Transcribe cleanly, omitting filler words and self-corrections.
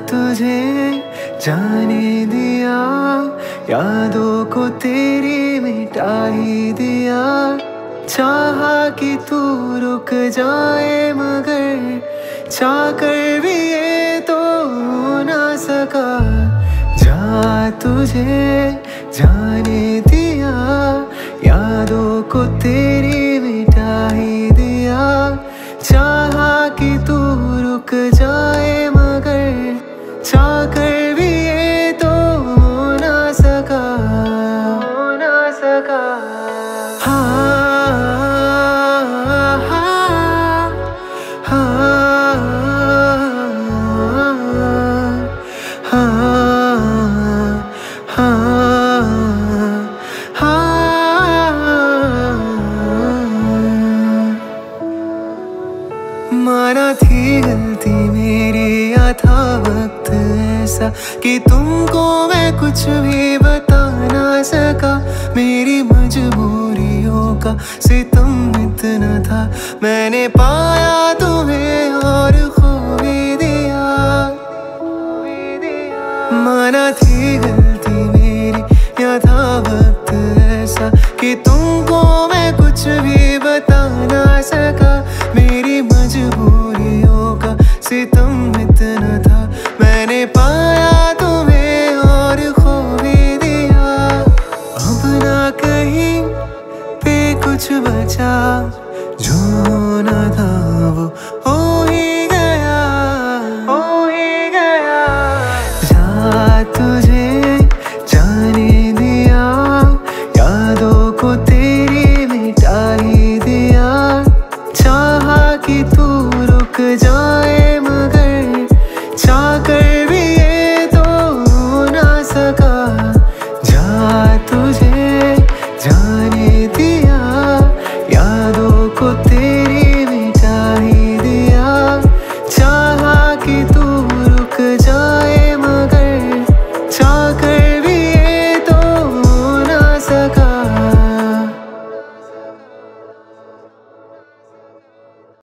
तुझे जाने दिया, यादों को तेरी मिटा ही दिया। चाहा कि तू रुक जाए मगर चाहकर भी ये तो हो ना सका। जा तुझे जाने दिया, यादों को तेरी मिटा ही दिया। चाहा कि तू रुक जाए मगर चाहकर भी ये तो हो ना सका, हो ना सका। माना थी गलती मेरी, या था वक्त ऐसा कि तुमको मैं कुछ भी बता ना सका। मेरी मजबूरियों का सितम इतना था, मैंने पाया तुम्हें और खो भी दिया। माना थी गलती मेरी, या था वक्त ऐसा कि तुमको मैं कुछ भी बता ना सका। मेरी मजबूरियों का सितम इतना था, मैंने पाया तुम्हें और खो भी दिया। अब ना कहीं पे कुछ बचा, जो होना था वो